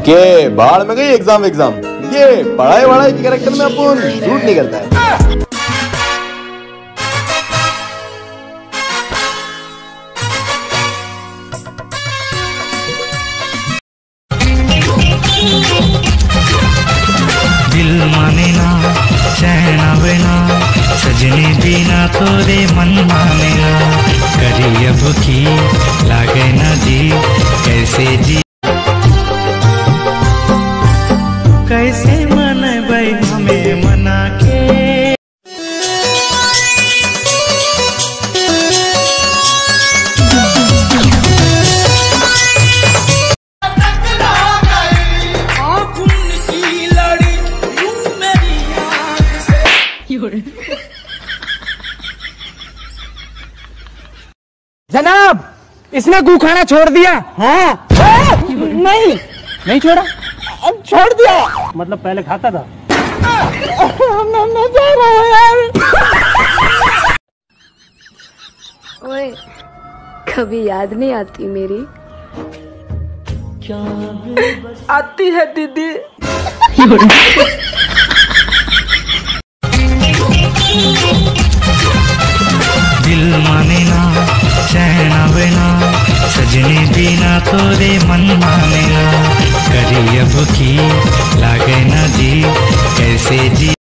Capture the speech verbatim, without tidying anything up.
के बाढ़ में गई एग्जाम एग्जाम, ये पढ़ाई वढ़ाई के कैरेक्टर में अपन शूट नहीं करता है। दिल माने ना चैन आवे ना, सजनी बिना तोरे मन माने ना, करी अब की लागे ना जी, कैसे जी कैसे मन भाई हमें मना के। जनाब, इसने गू खाना छोड़ दिया। हाँ, नहीं नहीं छोड़ा, अब छोड़ दिया। मतलब पहले खाता था। मैं, मैं जा रहा हूँ यार। ओए, कभी याद नहीं आती मेरी? आती है दीदी। दिल माने ना चैन आवे ना, सजनी बिना तोरे मन माने ना, करी अब की लागे ना जी, कैसे जी।